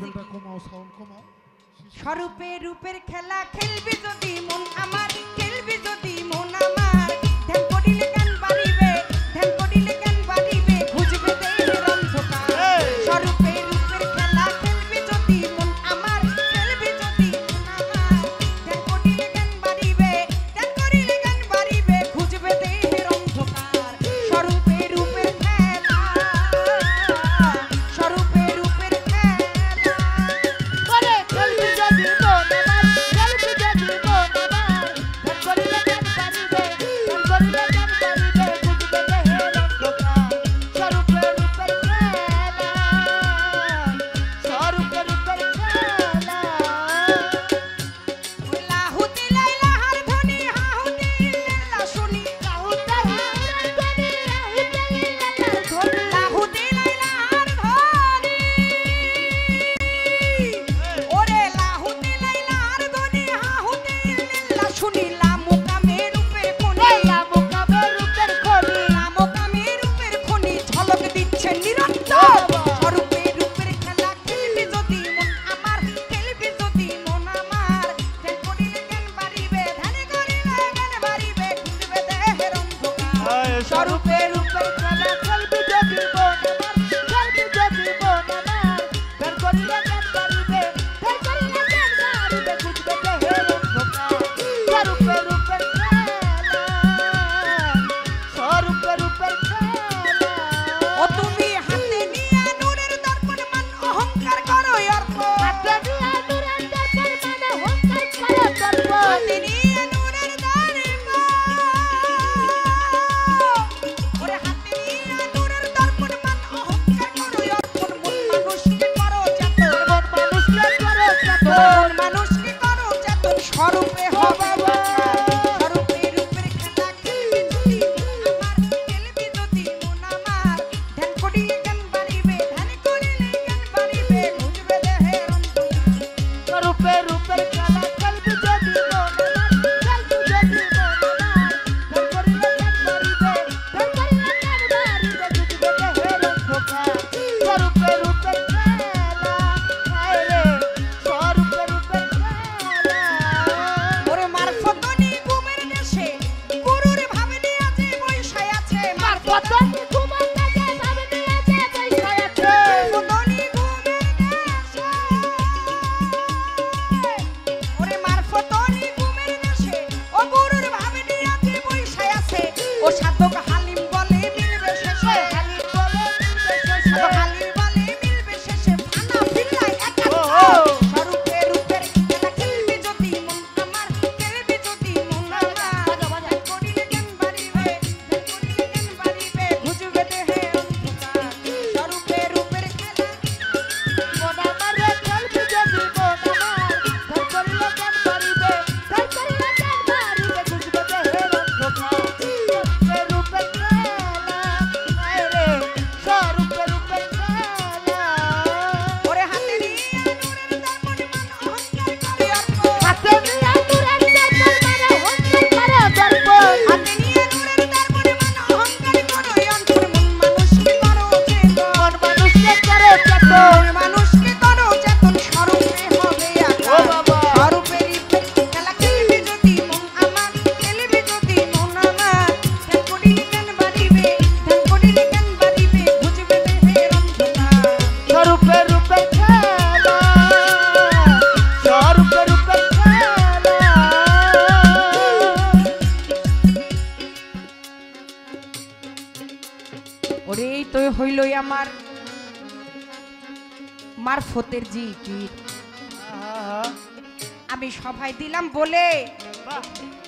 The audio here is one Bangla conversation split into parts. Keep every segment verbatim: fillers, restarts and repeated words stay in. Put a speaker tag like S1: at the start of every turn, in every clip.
S1: লেভেলটা কমাও, সাউন্ড কমাও।
S2: স্বরূপে রূপের খেলা খেলবি যদি মন আমার, খেলবি যদি মন আমার, ধ্যান করিলে জ্ঞান বাড়িবে, ধ্যান করিলে জ্ঞান বাড়িবে, খুঁজবে দেহের অন্ধকার। স্বরূপে রূপের খেলা খেলবি যদি মন আমার, খেলবি যদি মন আমার, ধ্যান করিলে জ্ঞান বাড়িবে, ধ্যান করিলে জ্ঞান বাড়িবে, খুঁজবে দেহের অন্ধকার। স্বরূপে রূপের খেলা, স্বরূপে রূপের খেলা
S3: করে খেলবি যদি মন আমার, খেলবি যদি মন আমার, ধ্যান করিলে জ্ঞান বাড়িবে, ধ্যান করিলে জ্ঞান বাড়িবে, বুঝবে দেহের অন্ধকার। স্বরূপে রূপের খেলা, স্বরূপে রূপের খেলা।
S2: লাহুতি লাইলাহার ধ্বনি হাহুতি ইল্লাল্লাহ শুনি,
S3: লাহুতে লাইলাহার ধ্বনি, লাহুতে লাইলাহার ধ্বনি।
S2: লাহুতি লাইলাহার ধ্বনি, ওরে লাহুতি লাইলাহার ধ্বনি হাহুতি ইল্লাল্লাহ শুনি। লামুকামে রূপের খনি,
S3: লামুকামে রূপের খনি,
S2: লামুকামে রূপের খনি ঝলক দিচ্ছে নিরন্তর। স্বরূপে রূপের খেলা খেলবি যদি মন আমার, খেলবি যদি মন আমার, ধ্যান করিলে জ্ঞান বাড়িবে, ধ্যান করিলে জ্ঞান বাড়িবে, খুঁজবে দেহের অন্ধকার। স্বরূপে রূপের
S3: খেলা খেলবি যদি মন আমার, খেলবি যদি মন আমার, ধ্যান করিলে জ্ঞান বাড়িবে, ধ্যান করিলে জ্ঞান বাড়িবে, বুঝবে দেহের অন্ধকার। স্বরূপে রূপের খেলা, স্বরূপে রূপের খেলা।
S2: ও তুমি হাতে নিয়ে নূরের দর্পণ মান অহংকার করো অর্পণ,
S3: হাতে নিয়ে নূরের দর্পণ মানে অহংকার করো দর্পণ।
S2: হাতে নিয়ে নূরের দর্পণ, ওরে হাতে নিয়ে নূরের দর্পণ মান অহংকার করো অর্পণ। মন মানুষকে করো চেতন,
S3: মন মানুষকে করো চেতন,
S2: মন মানুষকে করো চেতন, স্বরূপে হবে বাঁচা। স্বরূপে রূপের খেলা খেলবি যদি মন আমার, খেলবি যদি মন আমার, ধ্যান করিলে জ্ঞান বাড়িবে, ধ্যান করিলে জ্ঞান বাড়িবে, বুঝবে দেহের অন্তর।
S3: স্বরূপে রূপের খেলা খেলবি যদি মন আমার, খেলবি যদি মন আমার, ধ্যান করিলে জ্ঞান বাড়িবে, ধ্যান করিলে জ্ঞান বাড়িবে, বুঝবে দেহের অন্ধকার। স্বরূপে রূপের খেলা, হায় রে, স্বরূপে রূপের খেলা।
S2: ওরে মারফতনি ঘুমের দেশে গুরুর ভাবে নিয়ে যে বৈশায় আছে,
S3: মারফতনি ঘুমের দেশে ভাবে নিয়ে যে বৈশায় আছে,
S2: মারফতনি ঘুমের দেশে, ওরে মারফতনি ঘুমের দেশে ও গুরুর ভাবে নিয়ে যে বৈশায় আছে। ও সাধক হালিম বলে মিলবে শেষে,
S3: হালিম বলে মিলবে শেষে,
S2: সাধক হালিম বলে মিলবে শেষে, ফানা ফিল্লাই একাত্তর। স্বরূপে রূপের খেলা খেলবি যদি মন আমার, খেলবি যদি মন আমার, ধ্যান করিলে জ্ঞান বাড়িবে, ধ্যান করিলে জ্ঞান বাড়িবে, খুঁজবে দেহের অন্ধকার। স্বরূপে রূপের খেলা
S3: মন আমার রে খেলবি যদি মন আমার, ধ্যান করিলে জ্ঞান বাড়িবে, ধ্যান করিলে জ্ঞান বাড়িবে, বুঝবে দেহের অন্ধকার। স্বরূপে রূপের খেলা, হায় রে, স্বরূপে রূপের খেলা।
S2: ওরে হাতে নিয়ে নূরের দর্পণ মান অহংকার করে অর্পণ,
S3: হাতে নিয়ে নূরের দর্পণ মানে অহংকার করে দর্পণ,
S2: হাতে নিয়ে নূরের দর্পণ মান অহংকার করে অন্তর। মন মানুষকে করো চেতন,
S3: মন মানুষকে করে চেতন,
S2: মন মানুষকে করো চেতন, স্বরূপে হবে
S3: ও
S2: আকার।
S3: বাবা।
S2: স্বরূপে রূপের খেলা খেলবি যদি মন আমার, খেলবি যদি মন আমার, ধ্যান করিলে জ্ঞান বাড়িবে, ধ্যান করিলে জ্ঞান বাড়িবে, বুঝবে দেহের অন্ধকার।
S3: স্বরূপে রূপের খেলা, স্বরূপে রূপের খেলা।
S2: ওরে এই তো হইলই আমার মারফতের জি গীত।
S3: আহা,
S2: আমি সভায় দিলাম বলে
S3: বাহ।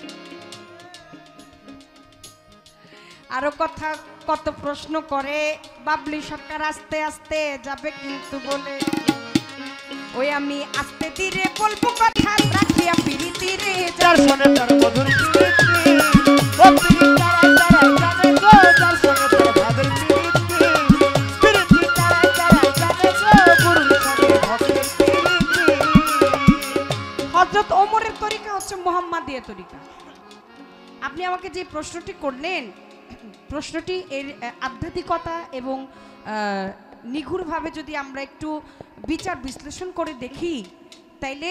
S2: আরো কথা কত প্রশ্ন করে, বাবলি সরকার আস্তে আস্তে যাবে কিন্তু বলে, ওই আমি আস্তে ধীরে বলবো কথা রাখিয়া পিরিতি রে
S3: যার সনে তার মধুর স্মৃতি, ও পিরিতি তারা তারা জানে গো, যার সনে তার ভাবের প্রীতি, প্রীতি তারা তারা জানে গো, গুরুর সনে ভক্তের প্রীতি।
S2: হযরত ওমরের তরিকা হচ্ছে মুহাম্মাদিয়া তরিকা। আপনি আমাকে যে প্রশ্নটি করলেন, প্রশ্নটি এর আধ্যাত্মিকতা এবং নিগুড়ভাবে যদি আমরা একটু বিচার বিশ্লেষণ করে দেখি, তাইলে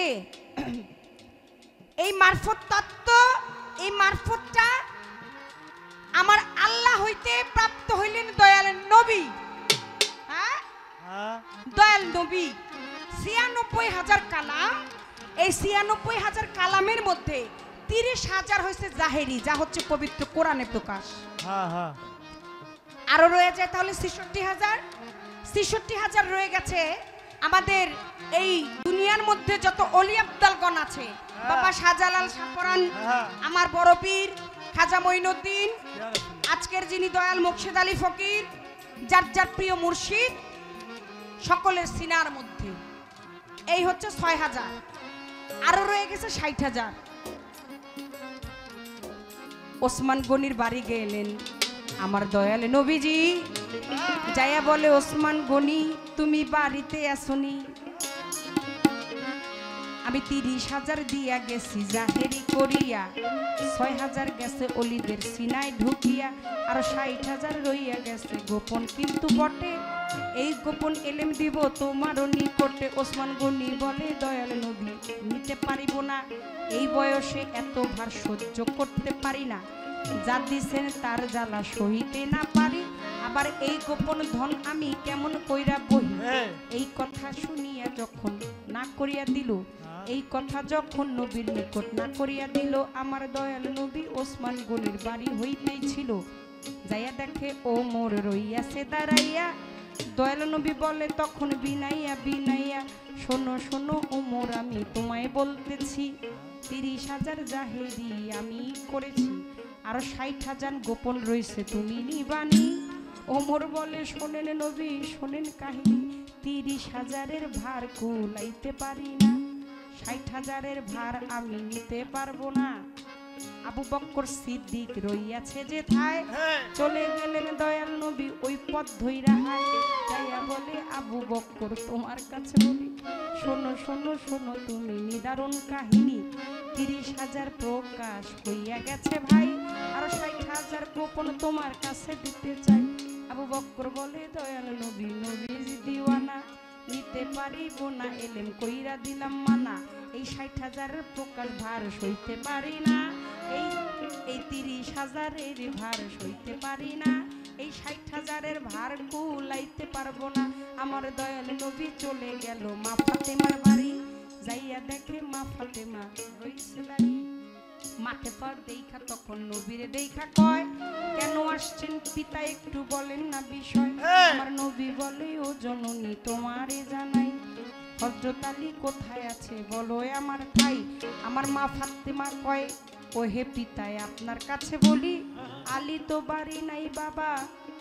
S2: এই মারফত তত্ত্ব, এই মারফতটা আমার আল্লাহ হইতে প্রাপ্ত হইলেন দয়াল নবী। হ্যাঁ,
S3: হ্যাঁ
S2: দয়াল নবী ছিয়ানব্বই হাজার কালাম, এই ছিয়ানব্বই হাজার কালামের মধ্যে তিরিশ হাজার হয়েছে জাহেরি, যা হচ্ছে পবিত্র কোরআনে প্রকাশ।
S3: হ্যাঁ হ্যাঁ
S2: আরো রয়ে যায় তাহলে ছেষট্টি হাজার, ছেষট্টি হাজার রয়ে গেছে আমাদের এই দুনিয়ার মধ্যে যত অলি আব্দালগণ আছে, বাবা শাহজালাল শাহপরান,
S3: হ্যাঁ।
S2: আমার বড় পীর খাজা মঈনুদ্দিন, আজকের যিনি দয়াল মুর্শিদ আলী ফকির, যার যার প্রিয় মুর্শিদ, সকলের সিনার মধ্যে এই হচ্ছে ছয় হাজার। আরো রয়ে গেছে ষাট হাজার। ওসমান গনির বাড়ি গেলেন আমার দয়াল নবীজি, যাইয়া বলে ওসমান গনি তুমি বাড়িতে আসনি, আমি তিরিশ হাজার দিয়া গেছি জাহেরি করিয়া, ছয় হাজার গেছে অলিদের সিনায় ঢুকিয়া, আর ষাট হাজার রইয়া গেছে গোপন কিন্তু বটে, এই গোপন এলেম দিব তোমারও নিকটে। ওসমান গনি বলে দয়াল নবী নিতে পারিব না, এই বয়সে এত ভার সহ্য করতে পারি না, যা দিছেন তার জ্বালা সহিতে না পারি, আবার এই গোপন ধন আমি কেমন কইরা বহি। এই কথা শুনিয়া যখন না করিয়া দিল, এই কথা যখন নবীর নিকট না করিয়া দিল, আমার দয়াল নবী ওসমান গনির বাড়ি হইতেই ছিল, যাইয়া দেখে ও মোর রইয়াছে দাঁড়াইয়া, দয়াল নবী বলে তখন বিনাইয়া বিনাইয়া, শোনো শোনো ওমর আমি তোমায় বলতেছি, তিরিশ হাজার জাহেরি আমি করেছি, আর ষাট হাজার গোপন রয়েছে তুমি নিবানি। ওমর বলে শোনেন নবী শোনেন কাহিনী, তিরিশ হাজারের ভার কুলাইতে পারি না, ষাট হাজারের ভার আমি নিতে পারবো না। আবু বক্কর সিদ্দিক রইয়াছে যে থায়, চলে গেলেন দয়াল নবী ওই পথ ধইরা হায়, যাইয়া বলে আবু বক্কর তোমার কাছে বলি, শোনো শোনো শোনো তুমি নিদারুণ কাহিনী, তিরিশ হাজার প্রকাশ হইয়া গেছে ভাই, আর ষাট হাজার গোপন তোমার কাছে দিতে চাই। আবু বক্কর বলে দয়াল নবী নবীর দিওয়ানা, নিতে পারিব না এলেম কইরা দিলাম মানা, এই ষাট হাজারের প্রকাশ ভার সইতে পারি না, এই এই তিরিশ হাজারের ভার সইতে পারি না, এই ষাট হাজারের ভার কুলাইতে পারবো না। আমার দয়াল নবী চলে গেল মা ফাতেমার বাড়ি, যাইয়া দেখে মা ফাতেমা রইছে দাঁড়িয়ে, মাঠে পর দেখা তখন নবীরে দেখা কয়, কেন আসছেন পিতা একটু বলেন না বিষয়। আমার নবী বলে ও জননী তোমারে জানাই, হযরত আলী কোথায় আছে বলো আমার ভাই। আমার মা ফাতেমা কয় ও হে পিতায় আপনার কাছে বলি, আলী তো বাড়ি নাই বাবা,